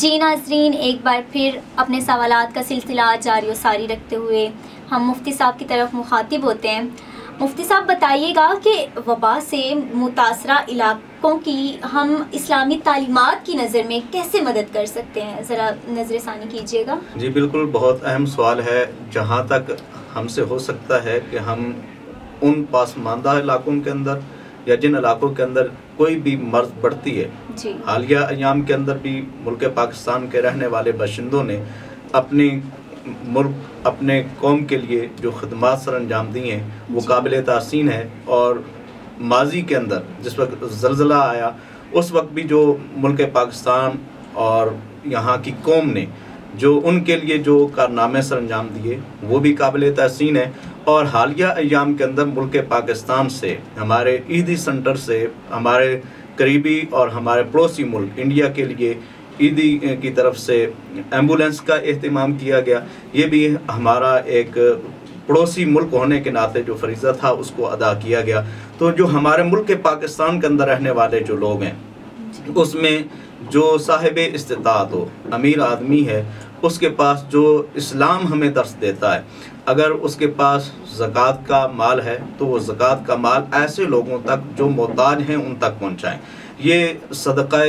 جی ناظرین، ایک بار پھر اپنے سوالات کا سلسلہ جاری و ساری رکھتے ہوئے ہم مفتی صاحب کی طرف مخاطب ہوتے ہیں۔ مفتی صاحب بتائیے گا کہ وبا سے متاثرہ علاقوں کی ہم اسلامی تعلیمات کی نظر میں کیسے مدد کر سکتے ہیں، ذرا نظر ثانی کیجیے گا۔ جی بالکل، بہت اہم سوال ہے۔ جہاں تک ہم سے ہو سکتا ہے کہ ہم ان پسماندہ علاقوں کے اندر یا جن علاقوں کے اندر کوئی بھی مرض بڑھتی ہے، جی حالیہ ایام کے اندر بھی ملک پاکستان کے رہنے والے باشندوں نے اپنی ملک اپنے قوم کے لیے جو خدمات سر انجام دی ہیں وہ قابل تحسین ہے۔ اور ماضی کے اندر جس وقت زلزلہ آیا اس وقت بھی جو ملک پاکستان اور یہاں کی قوم نے جو ان کے لیے جو کارنامے سر انجام دیے وہ بھی قابل تحسین ہے۔ اور حالیہ ایام کے اندر ملک پاکستان سے ہمارے عیدی سینٹر سے ہمارے قریبی اور ہمارے پڑوسی ملک انڈیا کے لیے عیدی کی طرف سے ایمبولینس کا اہتمام کیا گیا۔ یہ بھی ہمارا ایک پڑوسی ملک ہونے کے ناطے جو فریضہ تھا اس کو ادا کیا گیا۔ تو جو ہمارے ملک پاکستان کے اندر رہنے والے جو لوگ ہیں اس میں جو صاحب استطاعت ہو، امیر آدمی ہے، اس کے پاس جو اسلام ہمیں درس دیتا ہے، اگر اس کے پاس زکوٰۃ کا مال ہے تو وہ زکوٰۃ کا مال ایسے لوگوں تک جو محتاج ہیں ان تک پہنچائیں۔ یہ صدقہ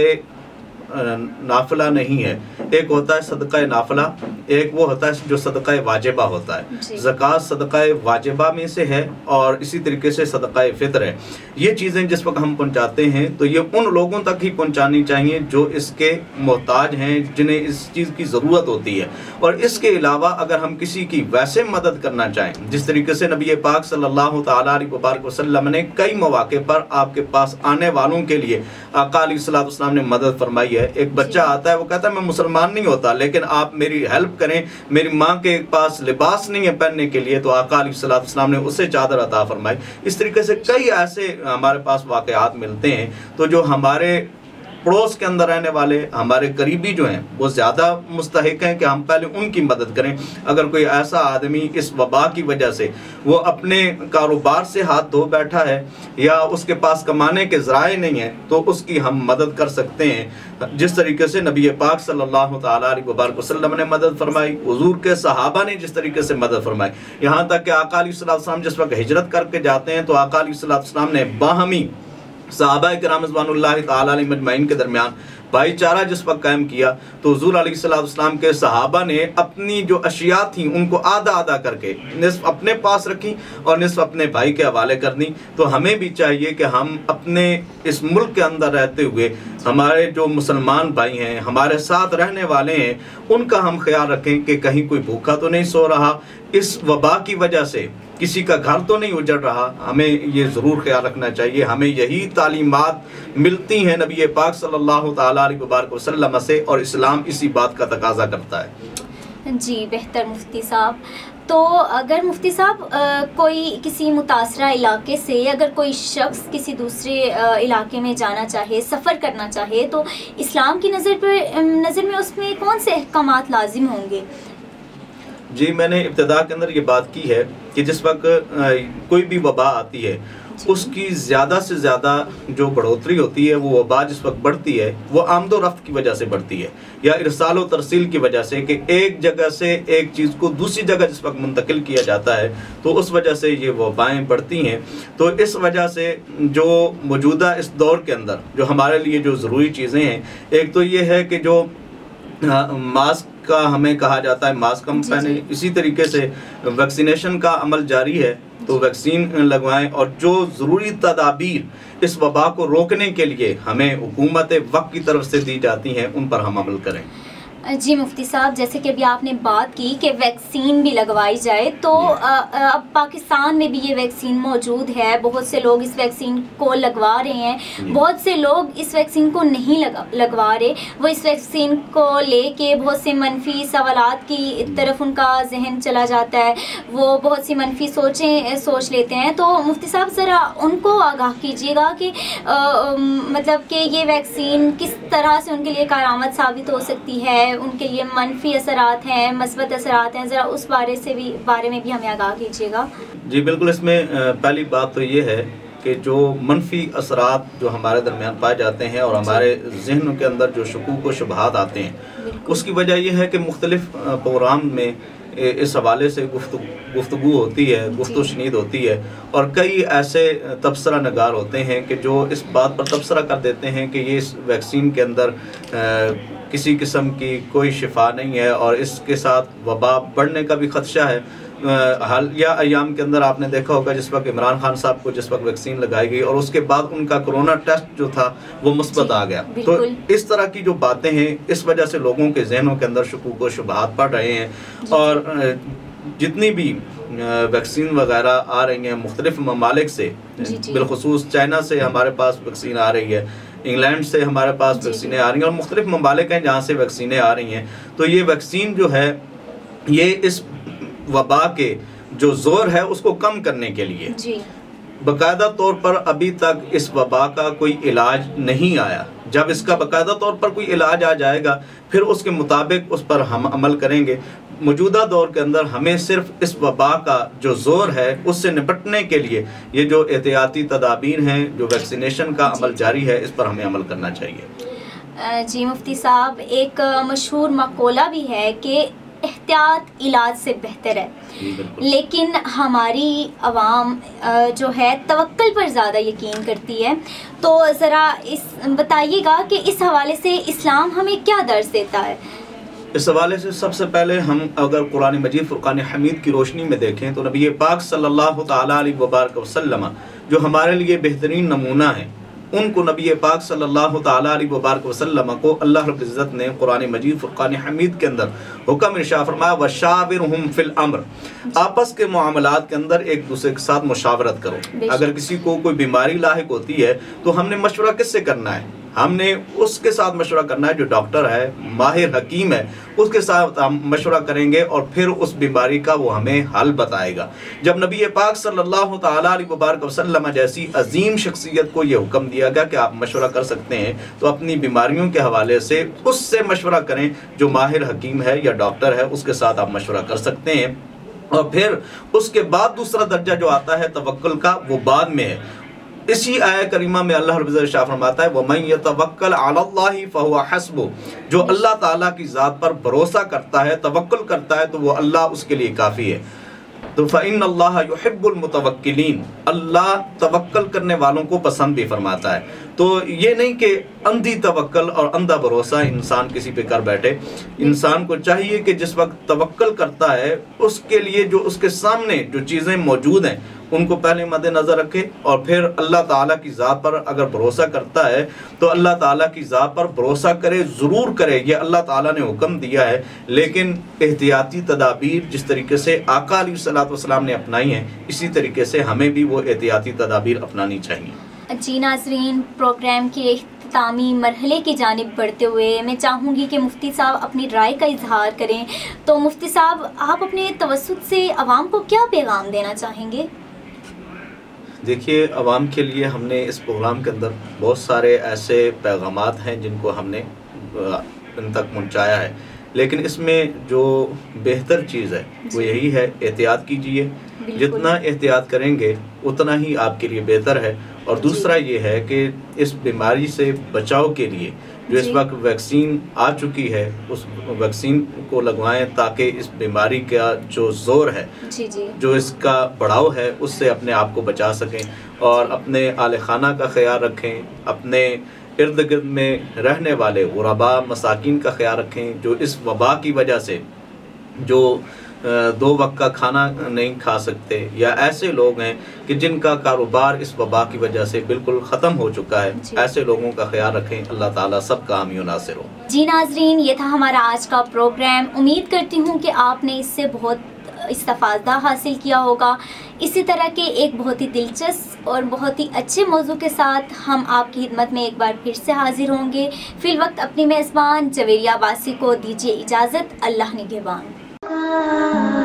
نافلہ نہیں ہے، ایک ہوتا ہے صدقہ نافلہ، ایک وہ ہوتا ہے جو صدقہ واجبہ ہوتا ہے۔ زکوٰۃ صدقہ واجبہ میں سے ہے اور اسی طریقے سے صدقہ فطر ہے۔ یہ چیزیں جس وقت ہم پہنچاتے ہیں تو یہ ان لوگوں تک ہی پہنچانی چاہیے جو اس کے محتاج ہیں، جنہیں اس چیز کی ضرورت ہوتی ہے۔ اور اس کے علاوہ اگر ہم کسی کی ویسے مدد کرنا چاہیں، جس طریقے سے نبی پاک صلی اللہ تعالیٰ علیہ وبارک وسلم نے کئی مواقع پر آپ کے پاس آنے والوں کے لیے آقا علیہ الصلوۃ والسلام نے مدد فرمائی ہے۔ ایک بچہ آتا ہے، وہ کہتا ہے میں مسلمان نہیں ہوتا لیکن آپ میری ہیلپ کریں، میری ماں کے پاس لباس نہیں ہے پہننے کے لیے، تو آقا علیہ الصلوۃ والسلام نے اسے چادر عطا فرمائی۔ اس طریقے سے کئی ایسے ہمارے پاس واقعات ملتے ہیں۔ تو جو ہمارے پڑوس کے اندر رہنے والے ہمارے قریبی جو ہیں وہ زیادہ مستحق ہیں کہ ہم پہلے ان کی مدد کریں۔ اگر کوئی ایسا آدمی اس وبا کی وجہ سے وہ اپنے کاروبار سے ہاتھ دھو بیٹھا ہے یا اس کے پاس کمانے کے ذرائع نہیں ہیں تو اس کی ہم مدد کر سکتے ہیں، جس طریقے سے نبی پاک صلی اللہ تعالیٰ علیہ وبارک وسلم نے مدد فرمائی، حضور کے صحابہ نے جس طریقے سے مدد فرمائی، یہاں تک کہ آقا علیہ الصلوۃ والسلام جس وقت ہجرت کر کے جاتے ہیں تو آقا علیہ الصلوۃ والسلام نے باہمی صحابہ کرام رضوان اللہ تعالیٰ علیہ مجمعین کے درمیان بھائی چارہ جس وقت قائم کیا تو حضور علیہ الصلوۃ والسلام کے صحابہ نے اپنی جو اشیاء تھیں ان کو آدھا آدھا کر کے نصف اپنے پاس رکھی اور نصف اپنے بھائی کے حوالے کر دی۔ تو ہمیں بھی چاہیے کہ ہم اپنے اس ملک کے اندر رہتے ہوئے ہمارے جو مسلمان بھائی ہیں، ہمارے ساتھ رہنے والے ہیں، ان کا ہم خیال رکھیں کہ کہیں کوئی بھوکا تو نہیں سو رہا، اس وبا کی وجہ سے کسی کا گھر تو نہیں اجڑ رہا۔ ہمیں یہ ضرور خیال رکھنا چاہیے۔ ہمیں یہی تعلیمات ملتی ہیں نبی پاک صلی اللہ تعالیٰ علیہ وبارک وسلم سے اور اسلام اسی بات کا تقاضا کرتا ہے۔ جی بہتر مفتی صاحب۔ تو اگر مفتی صاحب کوئی کسی متاثرہ علاقے سے اگر کوئی شخص کسی دوسرے علاقے میں جانا چاہے، سفر کرنا چاہے، تو اسلام کی نظر میں اس میں کون سے احکامات لازم ہوں گے؟ جی میں نے ابتدا کے اندر یہ بات کی ہے کہ جس وقت کوئی بھی وبا آتی ہے اس کی زیادہ سے زیادہ جو بڑھوتری ہوتی ہے، وہ وبا جس وقت بڑھتی ہے وہ آمد و رفت کی وجہ سے بڑھتی ہے یا ارسال و ترسیل کی وجہ سے، کہ ایک جگہ سے ایک چیز کو دوسری جگہ جس وقت منتقل کیا جاتا ہے تو اس وجہ سے یہ وبائیں بڑھتی ہیں۔ تو اس وجہ سے جو موجودہ اس دور کے اندر جو ہمارے لیے جو ضروری چیزیں ہیں، ایک تو یہ ہے کہ جو ماسک کا ہمیں کہا جاتا ہے ماسک ہم پہنے، اسی طریقے سے ویکسینیشن کا عمل جاری ہے تو ویکسین لگوائیں، اور جو ضروری تدابیر اس وبا کو روکنے کے لیے ہمیں حکومت وقت کی طرف سے دی جاتی ہیں ان پر ہم عمل کریں۔ جی مفتی صاحب، جیسے کہ ابھی آپ نے بات کی کہ ویکسین بھی لگوائی جائے، تو اب پاکستان میں بھی یہ ویکسین موجود ہے، بہت سے لوگ اس ویکسین کو لگوا رہے ہیں، بہت سے لوگ اس ویکسین کو نہیں لگوا رہے، وہ اس ویکسین کو لے کے بہت سے منفی سوالات کی طرف ان کا ذہن چلا جاتا ہے، وہ بہت سی منفی سوچیں سوچ لیتے ہیں۔ تو مفتی صاحب ذرا ان کو آگاہ کیجیے گا کہ مطلب کہ یہ ویکسین کس طرح سے ان کے لیے کارآمد ثابت ہو سکتی ہے، ان کے لیے منفی اثرات ہیں، مثبت اثرات ہیں، ذرا اس بارے میں بھی ہمیں آگاہ کیجیے گا۔ جی بالکل، اس میں پہلی بات تو یہ ہے کہ جو منفی اثرات جو ہمارے درمیان پائے جاتے ہیں اور ہمارے ذہنوں کے اندر جو شکوک و شبہات آتے ہیں، اس کی وجہ یہ ہے کہ مختلف پروگرام میں اس حوالے سے گفتگو ہوتی ہے، گفت و شنید ہوتی ہے، اور کئی ایسے تبصرہ نگار ہوتے ہیں کہ جو اس بات پر تبصرہ کر دیتے ہیں کہ یہ اس ویکسین کے اندر کسی قسم کی کوئی شفا نہیں ہے اور اس کے ساتھ وبا بڑھنے کا بھی خدشہ ہے۔ حالیہ ایام کے اندر آپ نے دیکھا ہوگا جس وقت عمران خان صاحب کو جس وقت ویکسین لگائی گئی اور اس کے بعد ان کا کرونا ٹیسٹ جو تھا وہ مثبت آ گیا، تو اس طرح کی جو باتیں ہیں اس وجہ سے لوگوں کے ذہنوں کے اندر شکوک و شبہات پڑ رہے ہیں، اور جتنی بھی ویکسین وغیرہ آ رہی ہیں مختلف ممالک سے، بالخصوص چائنا سے ہمارے پاس ویکسین آ رہی ہے، انگلینڈ سے ہمارے پاس ویکسینیں آ رہی ہیں، اور مختلف ممالک ہیں جہاں سے ویکسینیں آ رہی ہیں، تو یہ ویکسین جو ہے یہ اس وبا کے جو زور ہے اس کو کم کرنے کے لیے باقاعدہ طور پر ابھی تک اس وبا کا کوئی علاج نہیں آیا۔ جب اس کا باقاعدہ طور پر کوئی علاج آ جائے گا پھر اس کے مطابق اس پر ہم عمل کریں گے۔ موجودہ دور کے اندر ہمیں صرف اس وبا کا جو زور ہے اس سے نپٹنے کے لیے یہ جو احتیاطی تدابیر ہیں، جو ویکسینیشن کا عمل جاری ہے، اس پر ہمیں عمل کرنا چاہیے۔ جی مفتی صاحب، ایک مشہور مقولہ بھی ہے کہ احتیاط علاج سے بہتر ہے، لیکن ہماری عوام جو ہے توکل پر زیادہ یقین کرتی ہے، تو ذرا بتائیے گا کہ اس حوالے سے اسلام ہمیں کیا درس دیتا ہے؟ اس حوالے سے سب سے پہلے ہم اگر قرآن مجید فرقان حمید کی روشنی میں دیکھیں تو نبی پاک صلی اللہ تعالیٰ علیہ وبارک وسلم جو ہمارے لیے بہترین نمونہ ہیں، ان کو نبی پاک صلی اللہ تعالیٰ علیہ وبارک وسلم کو اللہ رب العزت نے قرآن مجید فرقان حمید کے اندر حکم ارشاد فرمایا وَشَاوِرْهُمْ فِي الْأَمْرِ، آپس کے معاملات کے اندر ایک دوسرے کے ساتھ مشاورت کرو۔ اگر کسی کو کوئی بیماری لاحق ہوتی ہے تو ہم نے مشورہ کس سے کرنا ہے؟ ہم نے اس کے ساتھ مشورہ کرنا ہے جو ڈاکٹر ہے، ماہر حکیم ہے، اس کے ساتھ ہم مشورہ کریں گے اور پھر اس بیماری کا وہ ہمیں حل بتائے گا۔ جب نبی پاک صلی اللہ تعالیٰ علیہ وبارک وسلم جیسی عظیم شخصیت کو یہ حکم دیا گیا کہ آپ مشورہ کر سکتے ہیں تو اپنی بیماریوں کے حوالے سے اس سے مشورہ کریں جو ماہر حکیم ہے یا ڈاکٹر ہے، اس کے ساتھ آپ مشورہ کر سکتے ہیں۔ اور پھر اس کے بعد دوسرا درجہ جو آتا ہے توکل کا، وہ بعد میں ہے۔ اسی آیہ کریمہ میں اللہ رب العزت ارشاد فرماتا ہے وَمَن يَتَوَكَّلْ عَلَى اللَّهِ فَهُوَ حَسْبُهُ، جو اللہ تعالیٰ کی ذات پر بھروسہ کرتا ہے، توکل کرتا ہے، تو وہ اللہ اس کے لیے کافی ہے۔ تو فَإِنَّ اللَّهَ يُحِبُّ الْمُتَوَكِّلِينَ، اللہ توکل کرنے والوں کو پسند بھی فرماتا ہے۔ تو یہ نہیں کہ اندھی توکل اور اندھا بھروسہ انسان کسی پہ کر بیٹھے، انسان کو چاہیے کہ جس وقت توکل کرتا ہے اس کے لیے جو اس کے سامنے جو چیزیں موجود ہیں ان کو پہلے مد نظر رکھے، اور پھر اللہ تعالیٰ کی ذات پر اگر بھروسہ کرتا ہے تو اللہ تعالیٰ کی ذات پر بھروسہ کرے، ضرور کرے، یہ اللہ تعالیٰ نے حکم دیا ہے، لیکن احتیاطی تدابیر جس طریقے سے آقا علیہ الصلوۃ والسلام نے اپنائی ہیں اسی طریقے سے ہمیں بھی وہ احتیاطی تدابیر اپنانی چاہیے۔ جی ناظرین، پروگرام کے اختتامی مرحلے کی جانب بڑھتے ہوئے میں چاہوں گی کہ مفتی صاحب اپنی رائے کا اظہار کریں، تو مفتی صاحب آپ اپنے توسط سے عوام کو کیا پیغام دینا چاہیں گے؟ دیکھیے، عوام کے لیے ہم نے اس پروگرام کے اندر بہت سارے ایسے پیغامات ہیں جن کو ہم نے ان تک پہنچایا ہے، لیکن اس میں جو بہتر چیز ہے وہ یہی ہے احتیاط کیجئے، جتنا احتیاط کریں گے اتنا ہی آپ کے لیے بہتر ہے۔ اور دوسرا یہ ہے کہ اس بیماری سے بچاؤ کے لیے جو اس وقت ویکسین آ چکی ہے اس ویکسین کو لگوائیں تاکہ اس بیماری کا جو زور ہے، جو اس کا بڑھاؤ ہے، اس سے اپنے آپ کو بچا سکیں، اور اپنے اہل خانہ کا خیال رکھیں، اپنے ارد گرد میں رہنے والے غرباء مساکین کا خیال رکھیں جو اس وبا کی وجہ سے جو 2 وقت کا کھانا نہیں کھا سکتے، یا ایسے لوگ ہیں کہ جن کا کاروبار اس وبا کی وجہ سے بالکل ختم ہو چکا ہے، ایسے لوگوں کا خیال رکھیں۔ اللہ تعالیٰ سب کا حامی و ناصر ہو۔ جی ناظرین، یہ تھا ہمارا آج کا پروگرام۔ امید کرتی ہوں کہ آپ نے اس سے بہت استفادہ حاصل کیا ہوگا۔ اسی طرح کے ایک بہت ہی دلچسپ اور بہت ہی اچھے موضوع کے ساتھ ہم آپ کی خدمت میں ایک بار پھر سے حاضر ہوں گے۔ فی الوقت اپنی میزبان جویریہ عباسی کو دیجیے اجازت۔ اللہ نگہبان۔